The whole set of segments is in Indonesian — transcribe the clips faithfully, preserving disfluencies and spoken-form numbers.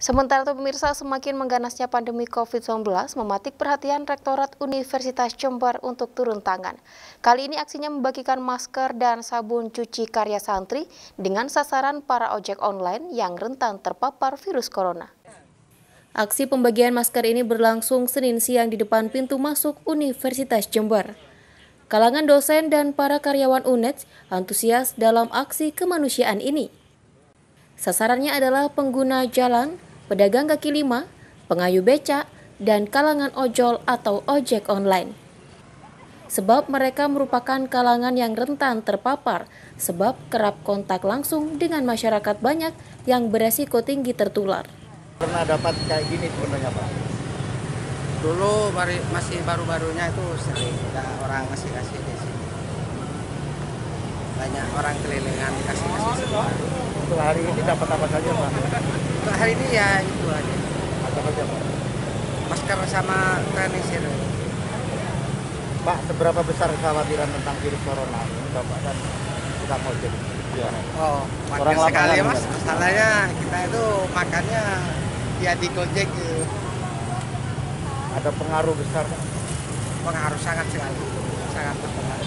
Sementara itu pemirsa, semakin mengganasnya pandemi covid sembilan belas mematik perhatian Rektorat Universitas Jember untuk turun tangan. Kali ini aksinya membagikan masker dan sabun cuci karya santri dengan sasaran para ojek online yang rentan terpapar virus corona. Aksi pembagian masker ini berlangsung Senin siang di depan pintu masuk Universitas Jember. Kalangan dosen dan para karyawan U N E D antusias dalam aksi kemanusiaan ini. Sasarannya adalah pengguna jalan, pedagang kaki lima, pengayuh becak, dan kalangan ojol atau ojek online. Sebab mereka merupakan kalangan yang rentan terpapar sebab kerap kontak langsung dengan masyarakat banyak yang beresiko tinggi tertular. Pernah dapat kayak gini sebenarnya Pak? Dulu masih baru-barunya itu sering ada orang kasih-kasih di sini. Banyak orang kelilingan dikasih-kasih semua. Untuk hari ini dapat apa saja Pak? Untuk hari ini ya itu aja. Apa saja Pak? Masker sama sanitizer. Pak, seberapa besar kekhawatiran tentang virus corona ini Bapak kan sudah mau jadi? Ya. Oh, makan sekali Mas. Masalahnya kita itu makannya ya di Gojek gitu. Ada pengaruh besar? Pengaruh sangat sekali. Sangat berpengaruh.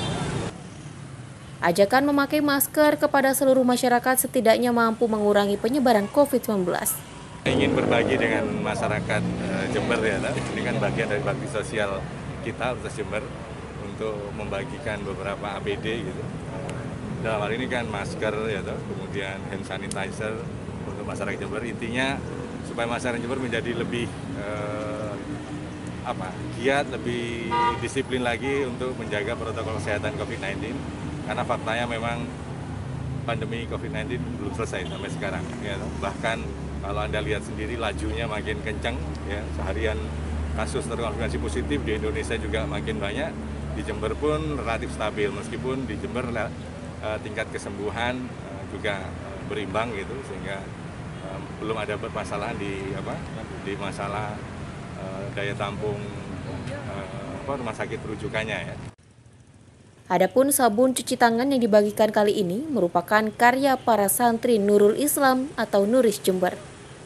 Ajakan memakai masker kepada seluruh masyarakat setidaknya mampu mengurangi penyebaran covid sembilan belas. Ingin berbagi dengan masyarakat uh, Jember ya, ini kan bagian dari bakti sosial kita Universitas Jember untuk membagikan beberapa A P D gitu. Dalam hal ini kan masker ya, kemudian hand sanitizer untuk masyarakat Jember. Intinya supaya masyarakat Jember menjadi lebih uh, apa, giat, lebih disiplin lagi untuk menjaga protokol kesehatan covid sembilan belas. Karena faktanya memang pandemi covid sembilan belas belum selesai sampai sekarang. Ya, bahkan kalau Anda lihat sendiri lajunya makin kencang, ya, seharian kasus terkonfirmasi positif di Indonesia juga makin banyak. Di Jember pun relatif stabil, meskipun di Jember uh, tingkat kesembuhan uh, juga uh, berimbang gitu, sehingga uh, belum ada permasalahan di apa di masalah uh, daya tampung uh, apa, rumah sakit rujukannya ya. Adapun sabun cuci tangan yang dibagikan kali ini merupakan karya para santri Nurul Islam atau Nuris Jember.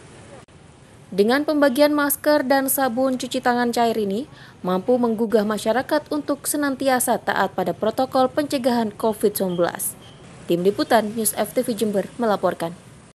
Dengan pembagian masker dan sabun cuci tangan cair ini, mampu menggugah masyarakat untuk senantiasa taat pada protokol pencegahan covid sembilan belas. Tim Liputan News F T V Jember melaporkan.